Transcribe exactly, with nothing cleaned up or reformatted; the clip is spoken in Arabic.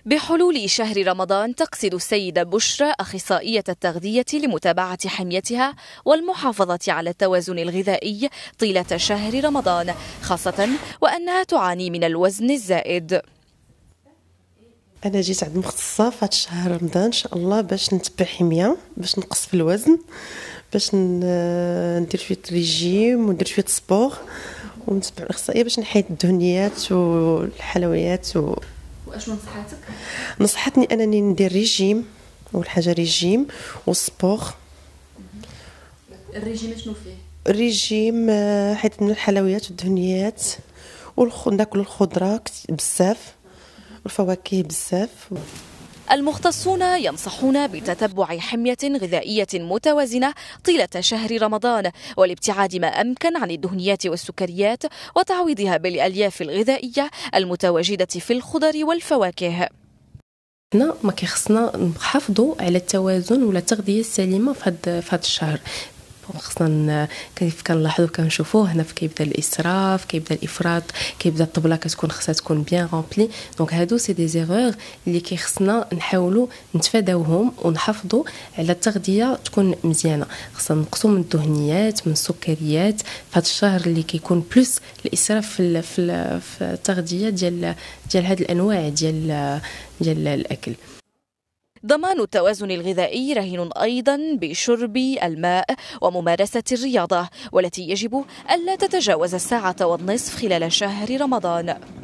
بحلول شهر رمضان تقصد السيدة بشرى أخصائية التغذية لمتابعة حميتها والمحافظة على التوازن الغذائي طيلة شهر رمضان، خاصة وأنها تعاني من الوزن الزائد. أنا جيت عند مختصة في هذا الشهر رمضان إن شاء الله باش نتبع حمية، باش نقص في الوزن، باش ندير شوية ريجيم وندير شوية سبور ونتبع الأخصائية باش نحيد الدهنيات والحلويات و... وأشنو نصحاتك؟ نصحتني أنني ندير ريجيم، أول حاجة ريجيم وسبور. الريجيم شنو فيه؟ الريجيم حيد من الحلويات والدهنيات وناكل الخضرة بزاف والفواكه بزاف. المختصون ينصحون بتتبع حمية غذائية متوازنة طيلة شهر رمضان، والابتعاد ما أمكن عن الدهنيات والسكريات وتعويضها بالألياف الغذائية المتواجدة في الخضر والفواكه. حنا ما كيخصنا نحافظوا على التوازن ولا التغذية السليمة في هذا في هذا الشهر. خصنا كيف كنلاحظوا كنشوفوه هنا في كيبدا الاسراف، كيبدا الافراط، كيبدا الطبله كتكون خصها تكون بيان رامبلي. دونك هادو سي دي زيرور اللي كيخصنا نحاولوا نتفاداوهم ونحافظوا على التغذيه تكون مزيانه. خصنا نقصوا من الدهنيات من السكريات في هذا الشهر اللي كيكون بلس الاسراف في في التغذيه ديال ديال هاد الانواع ديال ديال الاكل. ضمان التوازن الغذائي رهين أيضا بشرب الماء وممارسة الرياضة، والتي يجب ألا تتجاوز الساعة والنصف خلال شهر رمضان.